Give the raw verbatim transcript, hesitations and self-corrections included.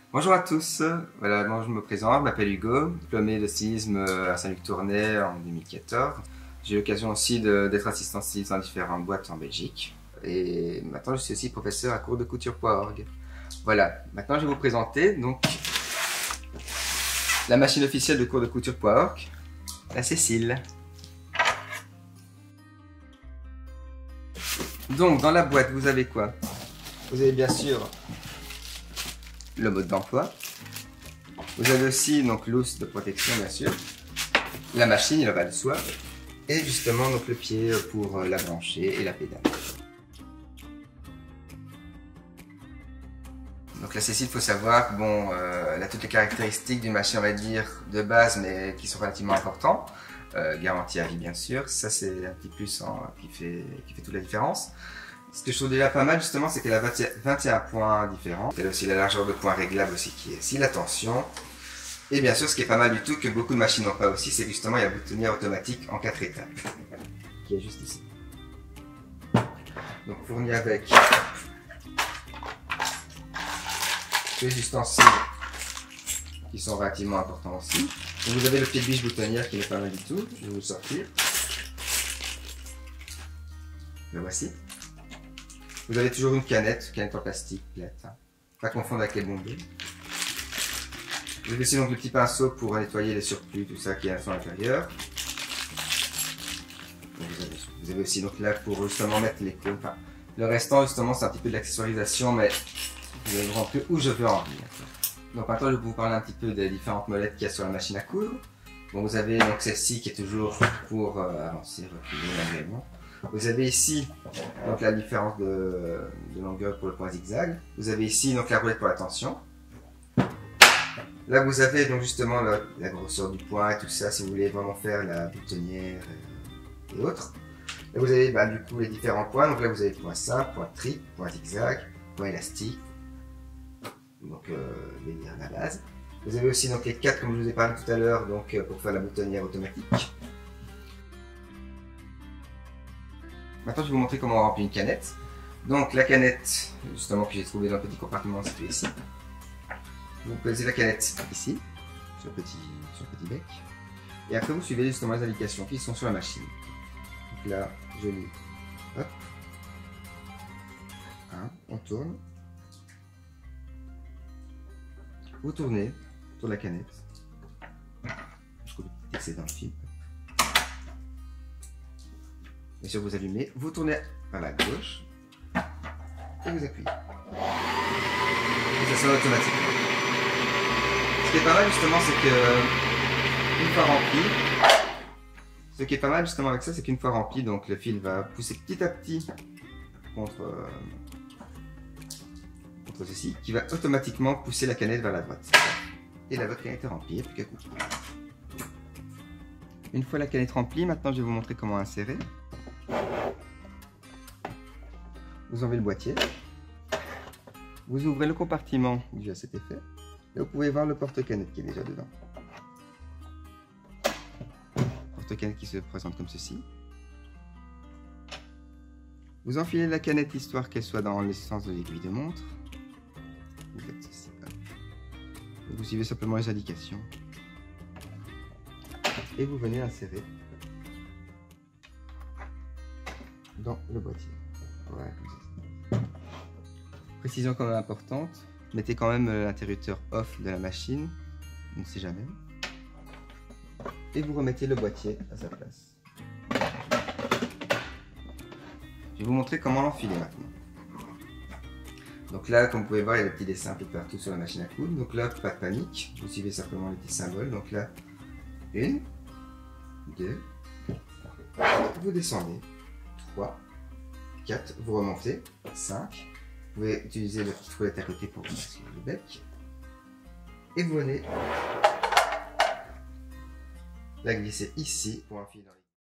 Bonjour à tous, voilà, moi je me présente, je m'appelle Hugo, diplômé de stylisme à Saint-Luc-Tournai en deux mille quatorze. J'ai eu l'occasion aussi d'être assistant styliste dans différentes boîtes en Belgique. Et maintenant je suis aussi professeur à cours de couture point org. Voilà, maintenant je vais vous présenter donc la machine officielle de cours de couture point org, la Cécile. Donc dans la boîte vous avez quoi? Vous avez bien sûr le mode d'emploi. Vous avez aussi donc l'housse de protection bien sûr, la machine, le bas de soie et justement donc le pied pour la brancher et la pédale. Donc la Cécile, il faut savoir, bon, euh, elle a toutes les caractéristiques d'une machine on va dire de base mais qui sont relativement importantes. Euh, garantie à vie bien sûr, ça c'est un petit plus en, qui, fait, qui fait toute la différence. Ce que je trouve déjà pas mal justement, c'est qu'elle a vingt et un points différents. Elle a aussi la largeur de points réglable aussi qui est aussi la tension. Et bien sûr, ce qui est pas mal du tout, que beaucoup de machines n'ont pas aussi, c'est que justement il y a la boutonnière automatique en quatre étapes, qui est juste ici. Donc fourni avec les ustensiles qui sont relativement importants aussi. Donc vous avez le pied de biche boutonnière qui n'est pas mal du tout. Je vais vous le sortir. Le voici. Vous avez toujours une canette, canette en plastique, plate, hein. Pas confondre avec les bombées. Vous avez aussi donc le petit pinceau pour nettoyer les surplus, tout ça qui est à l'intérieur. Vous avez, vous avez aussi donc là pour justement mettre les cônes. Enfin, le restant justement c'est un petit peu de l'accessoirisation, mais je vais vous rentrer où je veux en venir. Donc maintenant je vais vous parler un petit peu des différentes molettes qu'il y a sur la machine à coudre. Bon, vous avez donc celle-ci qui est toujours pour euh, avancer, reculer manuellement. Vous avez ici donc la différence de, de longueur pour le point zigzag. Vous avez ici donc la roulette pour la tension. Là vous avez donc justement la, la grosseur du point et tout ça si vous voulez vraiment faire la boutonnière et, et autres. Là vous avez bah, du coup les différents points. Donc là vous avez point simple, point triple, point zigzag, point élastique. Donc euh, les liens à la base. Vous avez aussi donc les quatre comme je vous ai parlé tout à l'heure donc pour faire la boutonnière automatique. Maintenant, je vais vous montrer comment on remplit une canette. Donc, la canette, justement, que j'ai trouvée dans le petit compartiment situé ici. Vous posez la canette ici, sur le petit, sur le petit bec. Et après, vous suivez justement les indications qui sont sur la machine. Donc là, je lis. Hop. Un, on tourne. Vous tournez sur la canette. Jusqu'au petit excédent de fil. Bien sûr, vous allumez, vous tournez par la gauche et vous appuyez. Et ça sonne automatiquement. Ce qui est pas mal justement, c'est que une fois rempli, ce qui est pas mal justement avec ça, c'est qu'une fois rempli, donc le fil va pousser petit à petit contre, euh, contre ceci, qui va automatiquement pousser la canette vers la droite. Et la votre canette est remplie, il n'y a plus qu'à couper. Une fois la canette remplie, maintenant je vais vous montrer comment insérer. Vous enlevez le boîtier, vous ouvrez le compartiment dû à cet effet, et vous pouvez voir le porte-canette qui est déjà dedans. Porte-canette qui se présente comme ceci. Vous enfilez la canette histoire qu'elle soit dans le sens de l'aiguille de montre. Vous faites ceci. Vous suivez simplement les indications. Et vous venez insérer dans le boîtier. Voilà, comme ça. Précision quand même importante, mettez quand même l'interrupteur off de la machine, on ne sait jamais. Et vous remettez le boîtier à sa place. Je vais vous montrer comment l'enfiler maintenant. Donc là, comme vous pouvez voir, il y a des petits dessins un peu partout sur la machine à coudre. Donc là, pas de panique, vous suivez simplement les petits symboles. Donc là, une, deux, vous descendez, trois, quatre, vous remontez, cinq, vous pouvez utiliser le petit foulette à côté pour masquer le bec, et vous venez la glisser ici pour enfiler dans les